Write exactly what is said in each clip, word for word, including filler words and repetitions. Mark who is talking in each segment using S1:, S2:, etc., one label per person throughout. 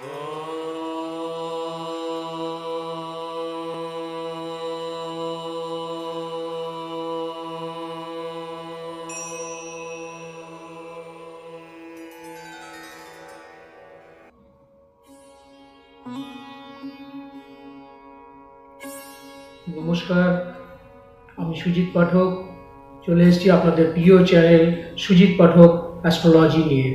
S1: নমস্কার, আমি সুজিত পাঠক চলে এসেছি আপনাদের প্রিয় চ্যানেল সুজিত পাঠক অ্যাস্ট্রোলজি নিয়ে।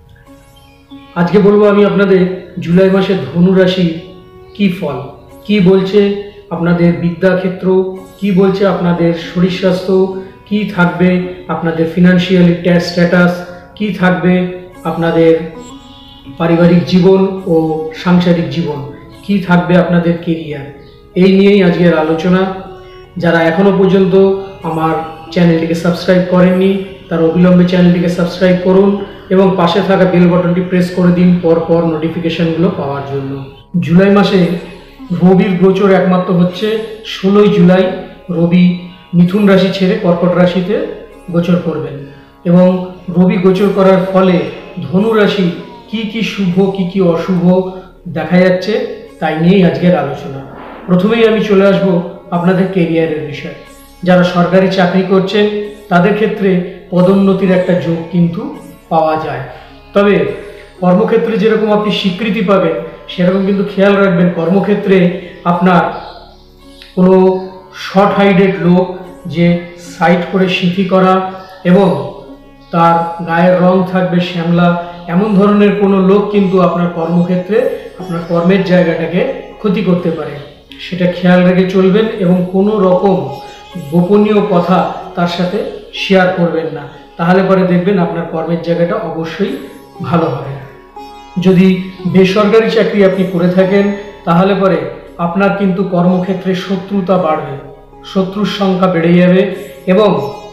S1: আজকে বলবো আমি আপনাদের জুলাই মাসের ধনু রাশি কি ফল, কি বলছে আপনাদের বিদ্যাক্ষেত্র, কি বলছে আপনাদের শরীর স্বাস্থ্য, কি থাকবে আপনাদের ফিনান্সিয়াল স্ট্যাটাস, কি থাকবে আপনাদের পারিবারিক জীবন ও সাংসারিক জীবন, কি থাকবে আপনাদের কেরিয়ার, এই নিয়েই আজকের আলোচনা। যারা এখনো পর্যন্ত আমার চ্যানেলটিকে সাবস্ক্রাইব করেননি তারা অবিলম্বে চ্যানেলটিকে সাবস্ক্রাইব করুন এবং পাশে থাকা বেল বাটনটি প্রেস করে দিন পর পর নোটিফিকেশনগুলো পাওয়ার জন্য। জুলাই মাসে রবির গোচর একমাত্র হচ্ছে ষোলোই জুলাই রবি মিথুন রাশি ছেড়ে কর্কট রাশিতে গোচর করবেন এবং রবি গোচর করার ফলে ধনু রাশি কি কি শুভ কি কি অশুভ দেখা যাচ্ছে তাই নিয়েই আজকের আলোচনা। প্রথমেই আমি চলে আসব আপনাদের কেরিয়ারের বিষয়। যারা সরকারি চাকরি করছেন তাদের ক্ষেত্রে পদোন্নতির একটা যোগ কিন্তু পাওয়া যায়, তবে কর্মক্ষেত্রে যেরকম আপনি স্বীকৃতি পাবেন সেরকম কিন্তু খেয়াল রাখবেন কর্মক্ষেত্রে আপনার কোনো শর্ট হাইডেড লোক যে সাইড করে সিঁথি করা এবং তার গায়ের রং থাকবে শ্যামলা, এমন ধরনের কোনো লোক কিন্তু আপনার কর্মক্ষেত্রে আপনার কর্মের জায়গাটাকে ক্ষতি করতে পারে। সেটা খেয়াল রেখে চলবেন এবং কোনো রকম গোপনীয় কথা তার সাথে শেয়ার করবেন না, তাহলে পরে দেখবেন আপনার কর্মের জায়গাটা অবশ্যই ভালো হবে। যদি বেসরকারি চাকরি আপনি করে থাকেন তাহলে পরে আপনার কিন্তু কর্মক্ষেত্রে শত্রুতা বাড়বে, শত্রুর সংখ্যা বেড়ে যাবে এবং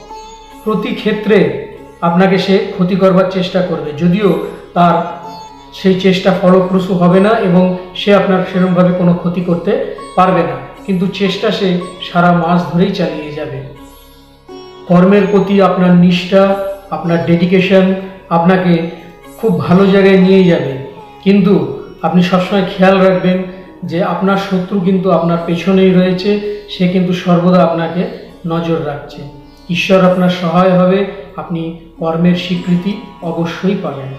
S1: প্রতি ক্ষেত্রে আপনাকে সে ক্ষতি করবার চেষ্টা করবে, যদিও তার সেই চেষ্টা ফলপ্রসূ হবে না এবং সে আপনার সেরকমভাবে কোনো ক্ষতি করতে পারবে না, কিন্তু চেষ্টা সে সারা মাস ধরেই চালিয়ে যাবে। কর্মের প্রতি আপনার নিষ্ঠা, আপনার ডেডিকেশন আপনাকে খুব ভালো জায়গায় নিয়ে যাবে, কিন্তু আপনি সবসময় খেয়াল রাখবেন যে আপনার শত্রু কিন্তু আপনার পেছনেই রয়েছে, সে কিন্তু সর্বদা আপনাকে নজর রাখছে। ঈশ্বর আপনার সহায় হবে, আপনি কর্মের স্বীকৃতি অবশ্যই পাবেন।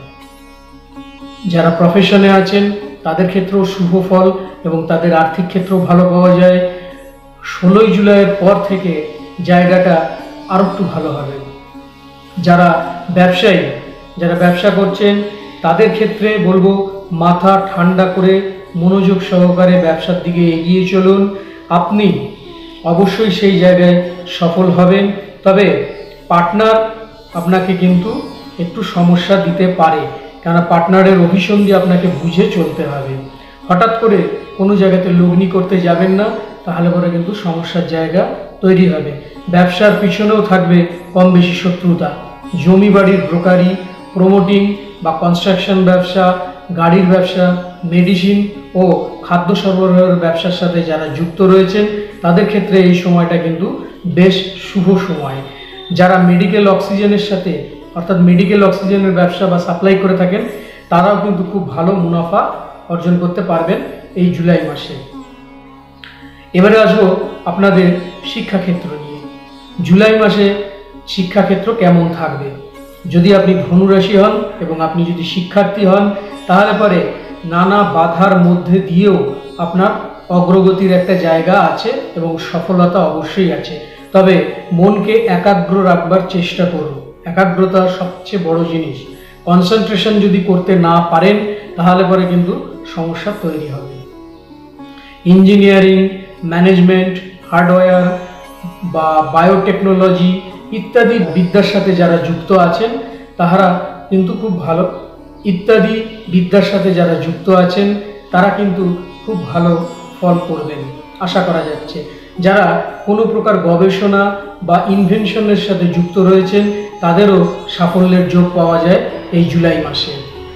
S1: যারা প্রফেশনে আছেন তাদের ক্ষেত্রেও শুভ ফল এবং তাদের আর্থিক ক্ষেত্রেও ভালো পাওয়া যায়। ষোলোই জুলাইয়ের পর থেকে জায়গাটা আরও একটু ভালো হবে। যারা ব্যবসায়ী, যারা ব্যবসা করছেন তাদের ক্ষেত্রে বলবো মাথা ঠান্ডা করে মনোযোগ সহকারে ব্যবসার দিকে এগিয়ে চলুন, আপনি অবশ্যই সেই জায়গায় সফল হবেন। তবে পার্টনার আপনাকে কিন্তু একটু সমস্যা দিতে পারে, কেননা পার্টনারের অভিসন্ধি আপনাকে বুঝে চলতে হবে। হঠাৎ করে কোনো জায়গাতে লগ্নি করতে যাবেন না, তাহলে পরে কিন্তু সমস্যার জায়গা তৈরি হবে। ব্যবসার পিছনেও থাকবে কম বেশি শত্রুতা। জমি বাড়ির ব্রোকারি, প্রমোটিং বা কনস্ট্রাকশন ব্যবসা, গাড়ির ব্যবসা, মেডিসিন ও খাদ্য সরবরাহের ব্যবসার সাথে যারা যুক্ত রয়েছেন তাদের ক্ষেত্রে এই সময়টা কিন্তু বেশ শুভ সময়। যারা মেডিকেল অক্সিজেনের সাথে অর্থাৎ মেডিকেল অক্সিজেনের ব্যবসা বা সাপ্লাই করে থাকেন তারাও কিন্তু খুব ভালো মুনাফা অর্জন করতে পারবেন এই জুলাই মাসে। এবারে আসবো আপনাদের শিক্ষাক্ষেত্র নিয়ে। জুলাই মাসে শিক্ষাক্ষেত্র কেমন থাকবে? যদি আপনি ধনুরাশি হন এবং আপনি যদি শিক্ষার্থী হন তাহলে পরে নানা বাধার মধ্যে দিয়েও আপনার অগ্রগতির একটা জায়গা আছে এবং সফলতা অবশ্যই আছে, তবে মনকে একাগ্র রাখবার চেষ্টা করুন। একাগ্রতা সবচেয়ে বড় জিনিস। কনসেন্ট্রেশন যদি করতে না পারেন তাহলে পরে কিন্তু সমস্যা তৈরি হবে। ইঞ্জিনিয়ারিং, ম্যানেজমেন্ট, হার্ডওয়্যার বা বায়োটেকনোলজি ইত্যাদি বিদ্যার সাথে যারা যুক্ত আছেন তারা কিন্তু খুব ভালো ইত্যাদি বিদ্যার সাথে যারা যুক্ত আছেন তারা কিন্তু খুব ভালো ফল করবেন আশা করা যাচ্ছে। যারা কোনো প্রকার গবেষণা বা ইনভেনশনের সাথে যুক্ত রয়েছেন তাদেরও সাফল্যের যোগ পাওয়া যায় এই জুলাই মাসে।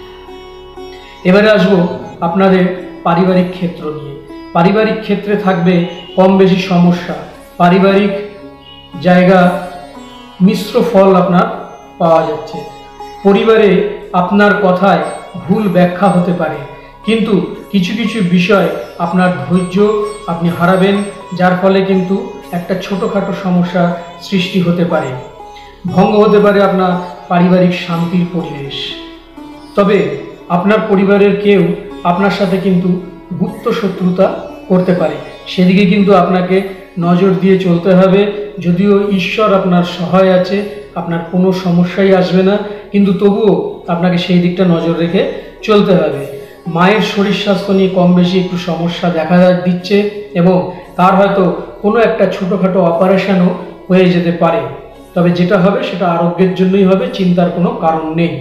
S1: এবারে আসবো আপনাদের পারিবারিক ক্ষেত্র নিয়ে। পারিবারিক ক্ষেত্রে থাকবে কম বেশি সমস্যা, পারিবারিক জায়গা মিশ্র ফল আপনার পাওয়া যাচ্ছে। পরিবারে আপনার কথায় ভুল ব্যাখ্যা হতে পারে, কিন্তু কিছু কিছু বিষয় আপনার ধৈর্য আপনি হারাবেন, যার ফলে কিন্তু একটা ছোটোখাটো সমস্যা সৃষ্টি হতে পারে, ভঙ্গ হতে পারে আপনার পারিবারিক শান্তির পরিবেশ। তবে আপনার পরিবারের কেউ আপনার সাথে কিন্তু গুপ্ত শত্রুতা করতে পারে, সেদিকে কিন্তু আপনাকে নজর দিয়ে চলতে হবে। যদিও ঈশ্বর আপনার সহায় আছে, আপনার কোনো সমস্যাই আসবে না, কিন্তু তবুও আপনাকে সেই দিকটা নজর রেখে চলতে হবে। মায়ের শরীর স্বাস্থ্য নিয়ে কম বেশি একটু সমস্যা দেখা দিচ্ছে এবং তার হয়তো কোনো একটা ছোটোখাটো অপারেশনও হয়ে যেতে পারে। তবে যেটা হবে সেটা আরোগ্যের জন্যই হবে, চিন্তার কোনো কারণ নেই।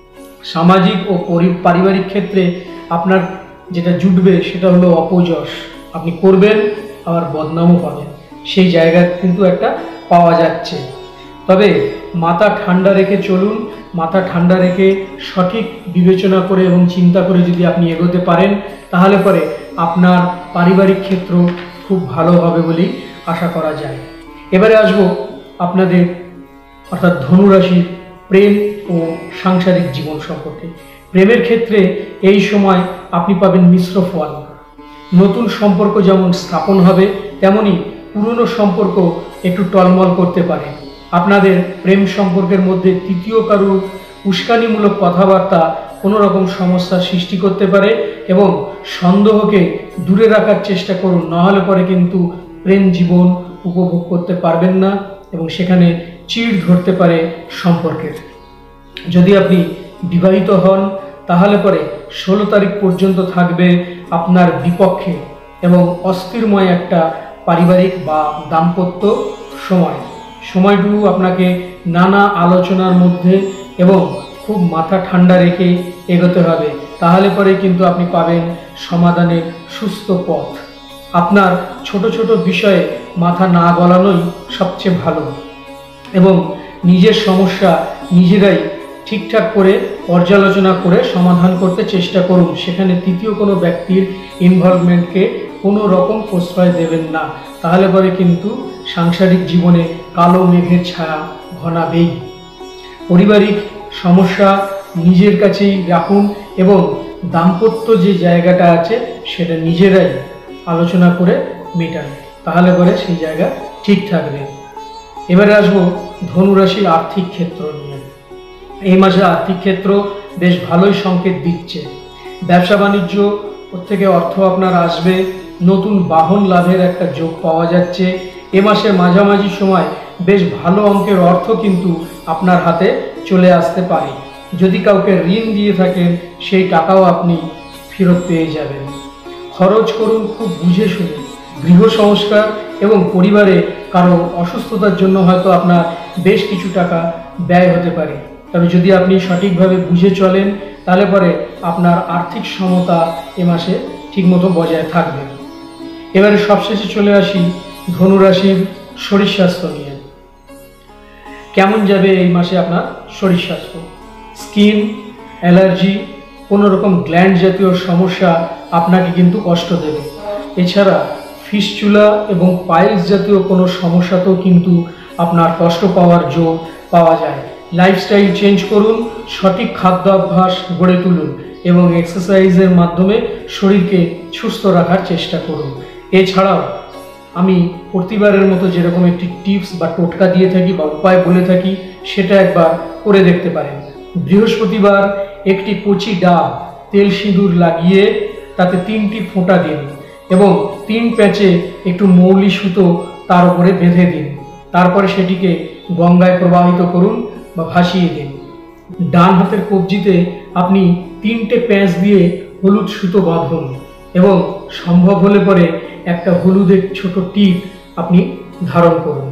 S1: সামাজিক ও পারিবারিক ক্ষেত্রে আপনার যেটা জুটবে সেটা হলো অপযশ। আপনি করবেন আবার বদনামও পাবেন, সেই জায়গা কিন্তু একটা পাওয়া যাচ্ছে। তবে মাথা ঠান্ডা রেখে চলুন, মাথা ঠান্ডা রেখে সঠিক বিবেচনা করে এবং চিন্তা করে যদি আপনি এগোতে পারেন, তাহলে পরে আপনার পারিবারিক ক্ষেত্র খুব ভালো হবে বলেই আশা করা যায়। এবারে আসবো আপনাদের অর্থাৎ ধনুরাশির প্রেম ও সাংসারিক জীবন সম্পর্কে। প্রেমের ক্ষেত্রে এই সময় আপনি পাবেন মিশ্র ফল। নতুন সম্পর্ক যেমন স্থাপন হবে, তেমনি পুরনো সম্পর্ক একটু টলমল করতে পারে। আপনাদের প্রেম সম্পর্কের মধ্যে তৃতীয় কারো উস্কানিমূলক কথাবার্তা কোনো রকম সমস্যার সৃষ্টি করতে পারে এবং সন্দেহকে দূরে রাখার চেষ্টা করুন, নাহলে পরে কিন্তু প্রেম জীবন উপভোগ করতে পারবেন না এবং সেখানে চিড় ধরতে পারে সম্পর্কের। যদি আপনি বিবাহিত হন তাহলে পরে ষোলো তারিখ পর্যন্ত থাকবে আপনার বিপক্ষে এবং অস্থিরময় একটা পারিবারিক বা দাম্পত্য সময়। সময়টুকু আপনাকে নানা আলোচনার মধ্যে এবং খুব মাথা ঠান্ডা রেখে এগোতে হবে, তাহলে পরে কিন্তু আপনি পাবেন সমাধানের সুস্থ পথ। আপনার ছোট ছোট বিষয়ে মাথা না গলানোই সবচেয়ে ভালো এবং নিজের সমস্যা নিজেরাই ঠিকঠাক করে পর্যালোচনা করে সমাধান করতে চেষ্টা করুন। সেখানে তৃতীয় কোনো ব্যক্তির ইনভলভমেন্টকে কোনো রকম প্রশ্রয় দেবেন না, তাহলে পরে কিন্তু সাংসারিক জীবনে কালো মেঘের ছায়া ঘনাবেই। পারিবারিক সমস্যা নিজের কাছেই রাখুন এবং দাম্পত্য যে জায়গাটা আছে সেটা নিজেরাই আলোচনা করে মেটান, তাহলে পরে সেই জায়গা ঠিক থাকবে। এবারে আসবো ধনুরাশির আর্থিক ক্ষেত্র নিয়ে। এই মাসে আর্থিক ক্ষেত্র বেশ ভালোই সংকেত দিচ্ছে। ব্যবসা বাণিজ্য ওর থেকে অর্থ আপনার আসবে, নতুন বাহন লাভের একটা যোগ পাওয়া যাচ্ছে। এ মাসের মাঝামাঝি সময় বেশ ভালো অঙ্কের অর্থ কিন্তু আপনার হাতে চলে আসতে পারে। যদি কাউকে ঋণ দিয়ে থাকেন সেই টাকাও আপনি ফেরত পেয়ে যাবেন। খরচ করুন খুব বুঝে শুনে। গৃহ সংস্কার এবং পরিবারে কারো অসুস্থতার জন্য হয়তো আপনার বেশ কিছু টাকা ব্যয় হতে পারে, তবে যদি আপনি সঠিকভাবে বুঝে চলেন তাহলে পরে আপনার আর্থিক সমতা এ মাসে ঠিকমতো বজায় থাকবে। এবারে সবশেষে চলে আসি ধনুরাশির শরীর স্বাস্থ্য নিয়ে। কেমন যাবে এই মাসে আপনার শরীর স্বাস্থ্য? স্কিন অ্যালার্জি, কোনো রকম গ্ল্যান্ড জাতীয় সমস্যা আপনাকে কিন্তু কষ্ট দেবে। এছাড়া ফিস্চুলা এবং পাইলস জাতীয় কোনো সমস্যাতেও কিন্তু আপনার কষ্ট পাওয়ার যোগ পাওয়া যায়। লাইফস্টাইল চেঞ্জ করুন, সঠিক খাদ্যাভ্যাস গড়ে তুলুন এবং এক্সারসাইজের মাধ্যমে শরীরকে সুস্থ রাখার চেষ্টা করুন। এছাড়াও আমি প্রতিবারের মতো যেরকম একটি টিপস বা টোটকা দিয়ে থাকি বা উপায় বলে থাকি, সেটা একবার করে দেখতে পারেন। বৃহস্পতিবার একটি কচি ডাব তেল সিঁদুর লাগিয়ে তাতে তিনটি ফোঁটা দিন এবং তিন প্যাচে একটু মৌলি সুতো তার উপরে বেঁধে দিন। তারপরে সেটিকে গঙ্গায় প্রবাহিত করুন বা ভাসিয়ে দিন। ডান হাতের কবজিতে আপনি তিনটে প্যাঁচ দিয়ে হলুদ সুতো বাঁধুন এবং সম্ভব হলে পরে একটা হলুদের ছোট টিপ আপনি ধারণ করুন।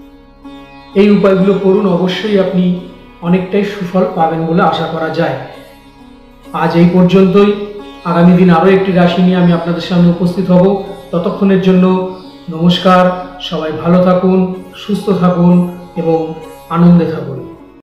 S1: এই উপায়গুলো করুন, অবশ্যই আপনি অনেকটাই সুফল পাবেন বলে আশা করা যায়। আজ এই পর্যন্তই। আগামী দিন আরও একটি রাশি নিয়ে আমি আপনাদের সামনে উপস্থিত হব। ততক্ষণের জন্য নমস্কার। সবাই ভালো থাকুন, সুস্থ থাকুন এবং আনন্দে থাকুন।